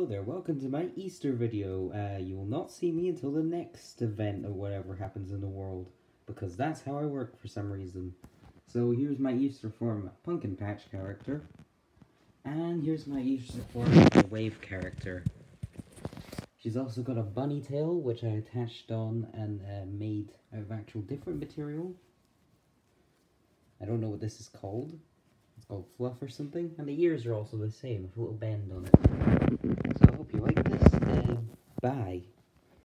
there, welcome to my Easter video. You will not see me until the next event or whatever happens in the world, because that's how I work for some reason. So here's my Easter form Pumpkin Patch character, and here's my Easter form the Wave character. She's also got a bunny tail, which I attached on and made out of actual different material. I don't know what this is called. It's called fluff or something, and the ears are also the same, with a little bend on it. So I hope you like this, bye.